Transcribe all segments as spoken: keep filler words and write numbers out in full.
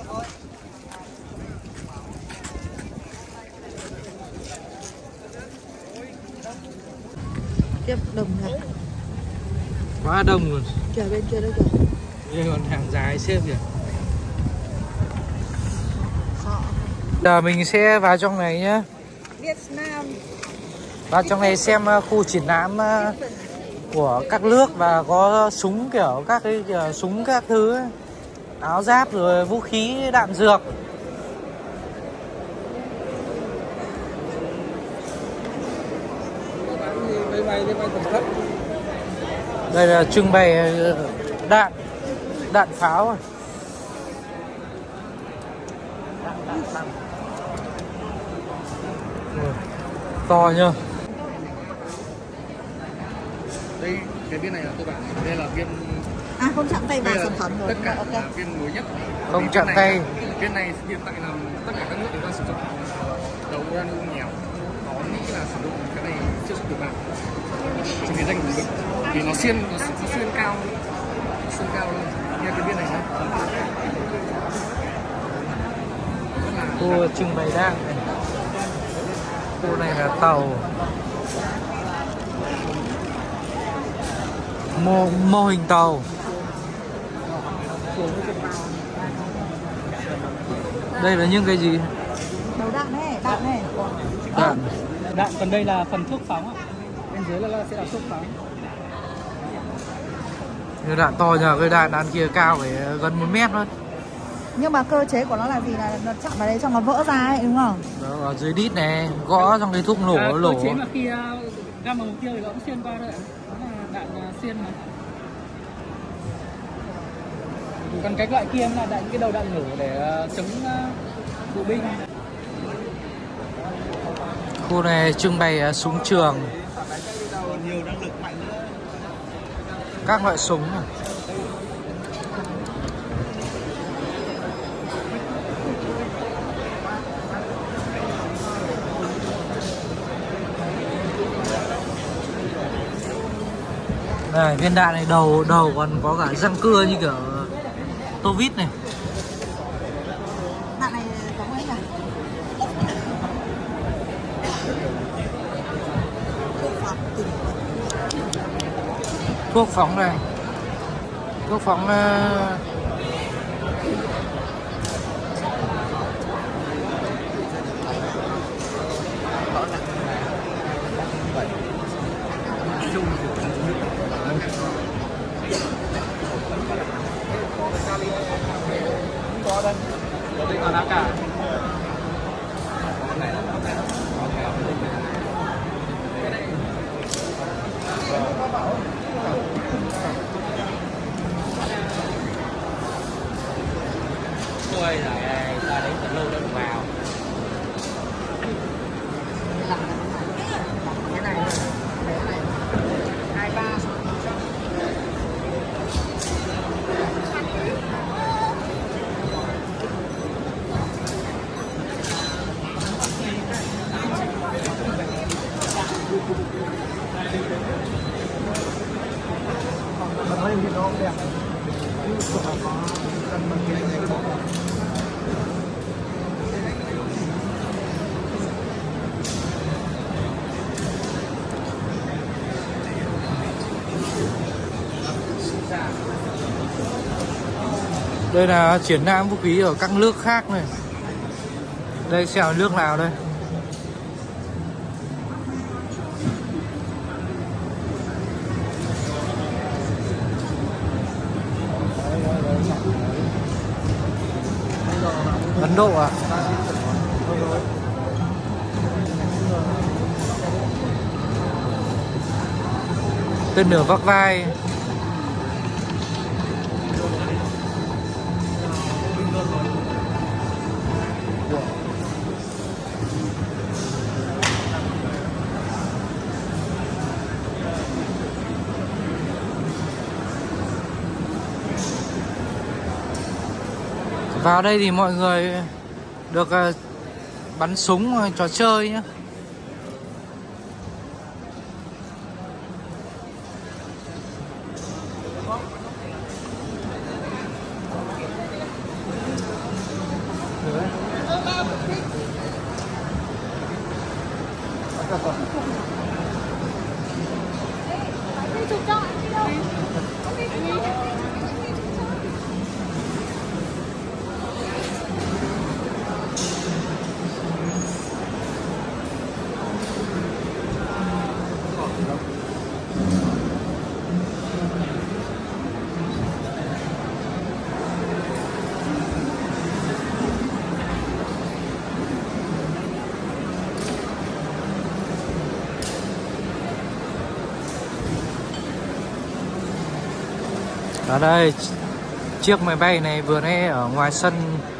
Tiếp đông này. Quá đông luôn. Kìa bên kia đó kìa. Đây còn hàng dài xếp kìa. Giờ mình sẽ vào trong này nhá. Vietnam. Vào trong này xem khu triển lãm của các nước và có súng kiểu các cái kiểu súng các thứ ấy. Áo giáp rồi vũ khí đạn dược. Đây là trưng bày đạn đạn pháo. To nhá. Đây cái viên này là cơ bản, đây là viên à không chạm tay vào sản phẩm rồi. Tất cả okay. là viên mới nhất. Không chạm tay. Viên này hiện tại là tất cả các nước đều đang sử dụng đầu uranium nhiều. Có nghĩ là sử dụng cái này chưa xuất được vào. Chỉ vì danh của vì nó xuyên nó, nó xuyên cao xuyên cao luôn. Như cái viên này nhá. Khu trưng bày đạn này. Khu này là tàu. Mô, mô hình tàu. Đây là những cái gì? Đầu đạn này, đạn này. Đạn. Đạn, còn đây là phần thuốc phóng ạ. Bên dưới là sẽ là thuốc phóng. Cái đạn to nhờ, cái đạn đạn kia cao phải gần một mét luôn. Nhưng mà cơ chế của nó là gì, là nó chạm vào đấy xong nó vỡ ra ấy đúng không? Đó, ở dưới đít này, gõ trong cái thuốc nổ à, nổ. Cơ chế mà khi uh, găm vào mục tiêu thì nó cũng xuyên qua thôi ạ. Đó là đạn uh, xuyên mà. Còn cái loại kia là đạn cái đầu đạn nổ để uh, chống uh, bộ binh. Khu này trưng bày uh, súng trường. Các loại súng này. Này, viên đạn này đầu đầu còn có cả răng cưa như kiểu tô vít này. Đạn này giống ấy à? Thuốc phóng này. Thuốc phóng uh... Có đây. Đây còn lá cả. Ôi giời ơi, ta đến từ lâu đâu được vào. Cái này, cái này hai ba. Đây là triển lãm vũ khí ở các nước khác này. Đây xem là nước nào đây. Ấn Độ à? Tên lửa vác vai. Vào đây thì mọi người được uh, bắn súng uh, trò chơi nhé. Ở đây chiếc máy bay này vừa nãy ở ngoài sân,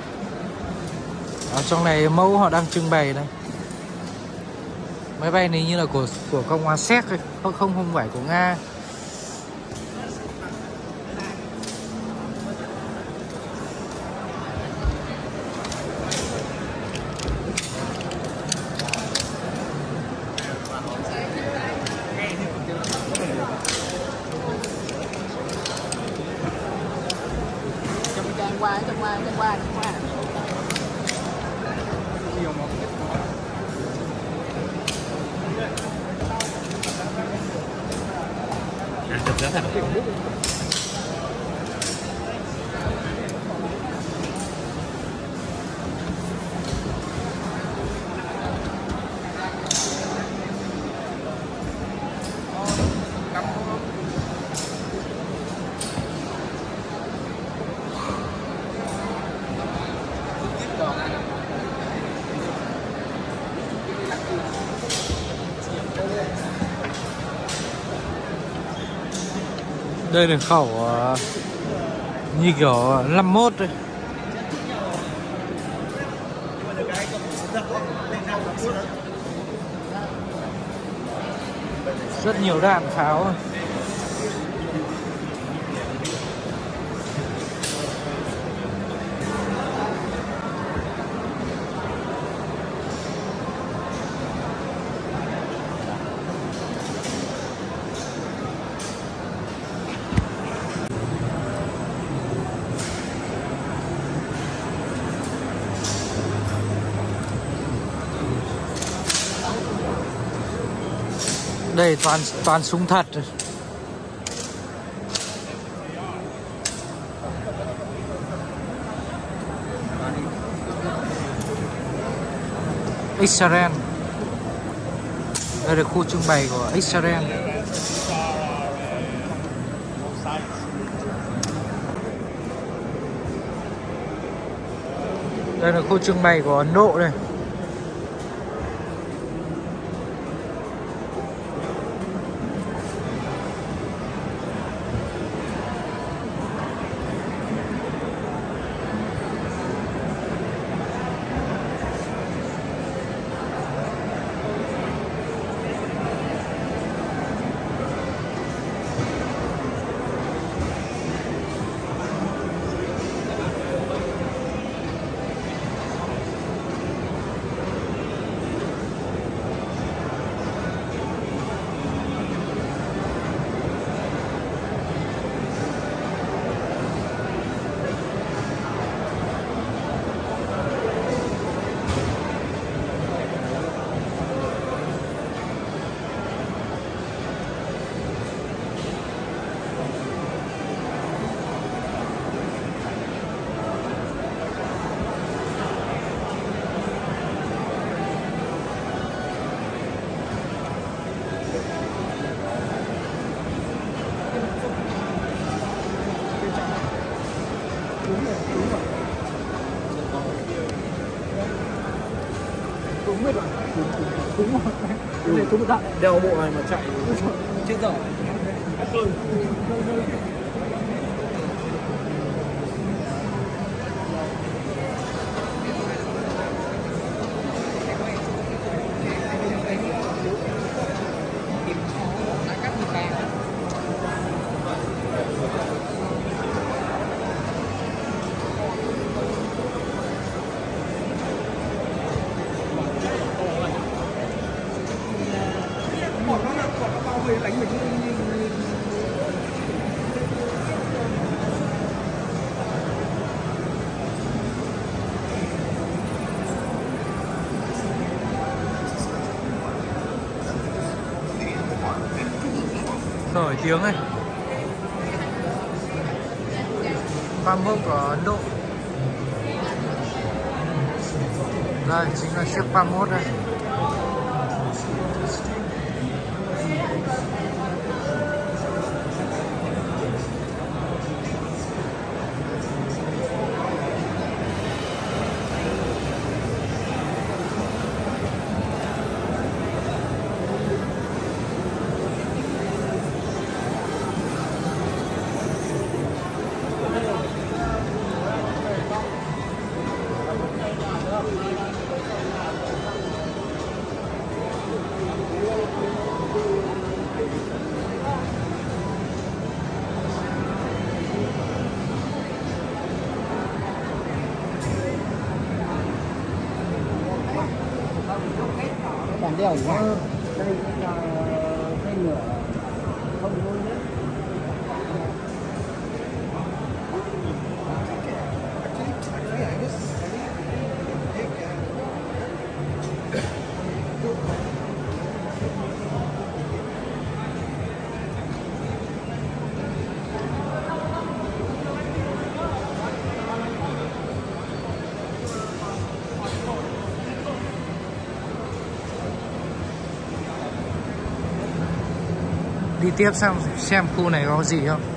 ở trong này mẫu họ đang trưng bày đây. Máy bay này như là của của Cộng hòa Séc, không không không phải của Nga. Qua trong qua trong qua trong qua. Đây là khẩu uh, như kiểu năm mốt đây. Rất nhiều đạn pháo. Đây toàn toàn súng thật. Israel. Đây là khu trưng bày của Israel. Đây là khu trưng bày của Ấn Độ đây. Cái này cũng đạn đeo bộ này mà chạy chết rồi. Đánh mình nổi tiếng này. Farm House của Ấn Độ. Đây chính là chiếc Farm House đây. Bản đèo quá. Đây là cây ngựa không nuôi nữa. Đi tiếp xem xem khu này có gì không.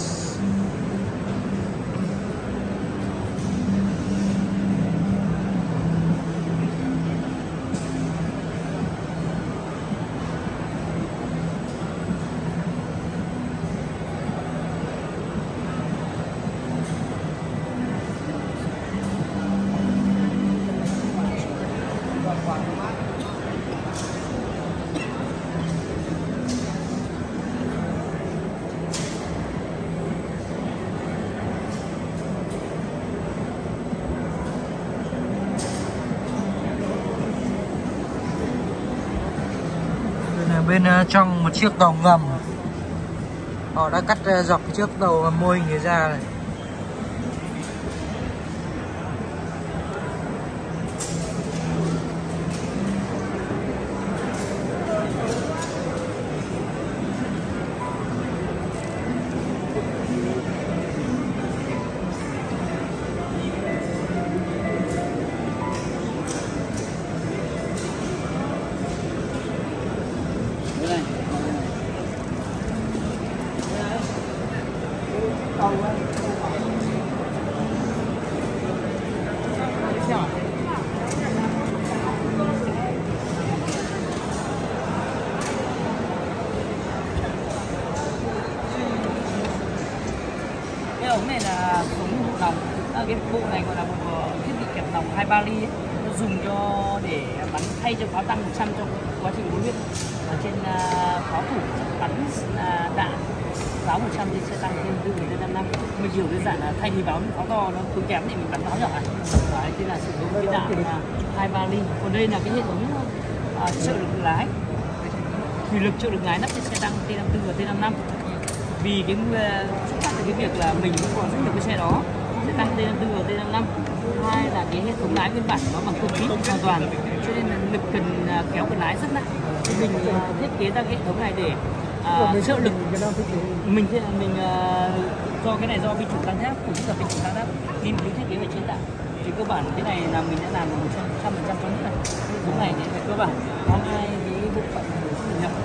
Bên trong một chiếc tàu ngầm, họ đã cắt dọc cái chiếc tàu mô hình này ra này. Cái ống này là ống hút nòng. À, cái bộ này gọi là một thiết bị kẹp nòng hai ba ly ấy. Nó dùng cho để bắn thay cho pháo tăng một trăm trong quá trình huấn luyện. Ở trên uh, pháo thủ bắn uh, đạn pháo một trăm trên xe tăng trên tư đến năm năm. Mình hiểu đơn giản là thay vì pháo pháo to nó cứng kém thì mình bắn pháo nhỏ à. Đấy, thế là sử dụng cái đạn hai ba ly. Còn đây là cái hệ thống uh, trợ lực lái, thủy lực trợ lực lái nắp trên xe tăng T năm tư và T năm năm. Vì cái xuất phát từ cái việc là mình cũng còn rất nhiều cái xe đó, xe tăng T năm tư và T năm năm. Hai là cái hệ thống lái nguyên bản nó bằng không khí hoàn toàn, cho nên là lực cần kéo cần lái rất nặng. Thì mình uh, thiết kế ra cái hệ thống này để uh, trợ lực mình mình uh, do cái này do binh chủng tăng thép cũng là binh chủng tăng thép nghiên cứu thiết kế và chế tạo. Thì cơ bản cái này là mình đã làm được một trăm phần trăm cho nước này. Hệ thống này thì cơ bản có hai cái bộ phận mình nhập.